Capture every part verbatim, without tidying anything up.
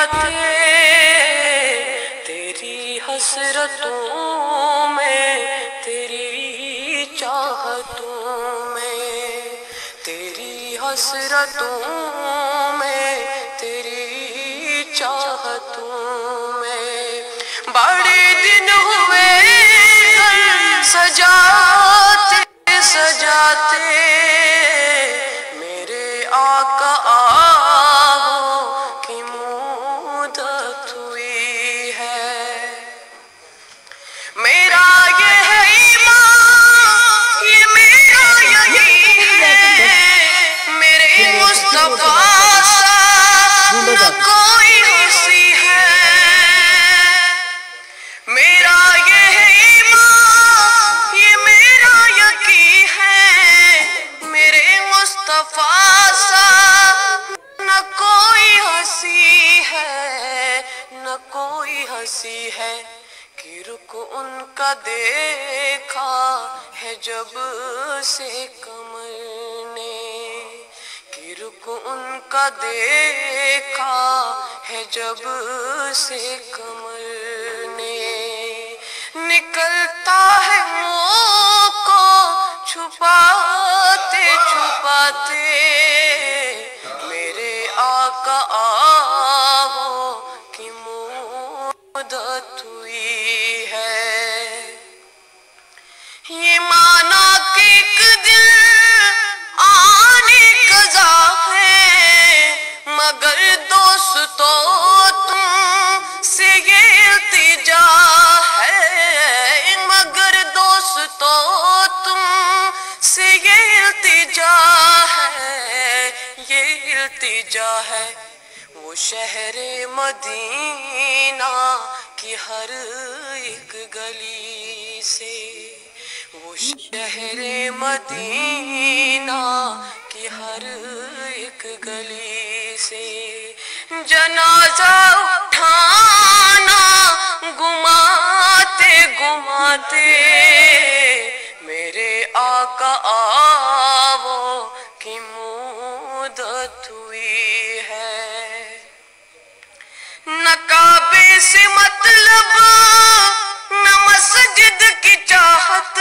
तेरी हसरतों में, तेरी चाहतों में, तेरी हसरतों में, तेरी चाहतों में। बड़े दिन हुए सजाते सजाते मेरे आका आओ की मुद्दत हुई है। मेरा ये है ईमान, ये मेरा यकीन है, मेरे मुस्तफा सा न कोई हंसी है। मेरा ये है ईमान, ये मेरा यकीन है, मेरे मुस्तफा सा न कोई हंसी है, न कोई हंसी है। कि रुख उनका देखा है जब से कमर ने, कि रुख उनका देखा है जब से कमर ने। निकलता है मुँह को छुपाते छुपाते मेरे आका आओ की मुद्दत हुई है। ये माना कि एक दिन आने कज़ा है, मगर दोस्तों तुम से ये इल्तिजा है, मगर दोस्तों तुम से ये इल्तिजा है, ये इल्तिजा है। वो शहरे मदीना की हर एक गली से, वो शहरे मदीना की हर एक गली से जनाजा उठाना घुमाते घुमाते मेरे आका आओ की मुद्दत हुई है। न काबे से मतलब न मस्जिद की चाहत,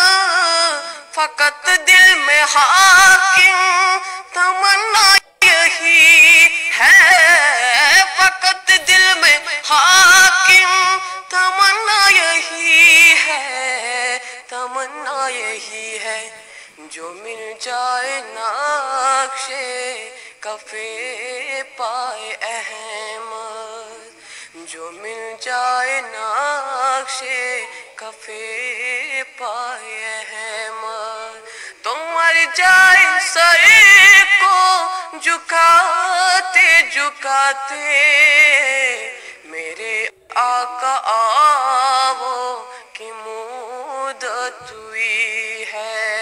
फकत दिल में हाकिम तमन्ना यही है, फकत दिल में हाकिम तमन्ना यही है, तमन्ना यही है। जो मिल जाए नक्शे कफे पाए अहमद, जो मिल जाए नक्शे कफे पाए अहमद, तो मर जाए सर को झुकाते झुकाते मेरे आका आओ की मुद्दत हुई है।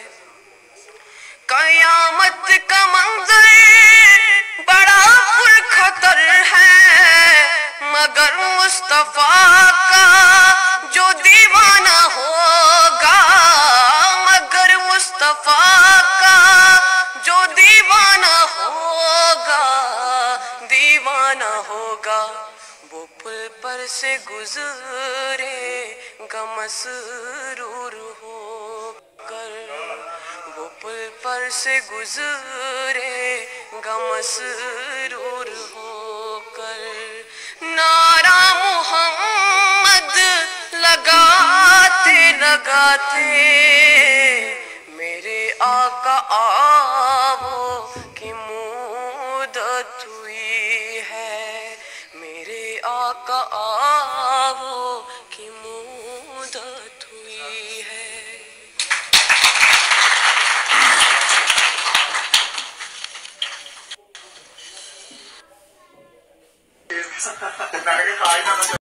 कयामत का मंजर बड़ा पुर खतर है, मगर मुस्तफा का जो दीवाना होगा, मगर मुस्तफा का जो दीवाना होगा, दीवाना होगा। वो पुल पर से गुजरे गमसरूर होकर, वो पुल पर से गुजरे गमसरूर होकर, नारा मोहम्मद लगाते लगाते मेरे आका आओ की मुद्दत हुई है, मेरे आका आओ की मुद्दत हुई है। Nagkakain na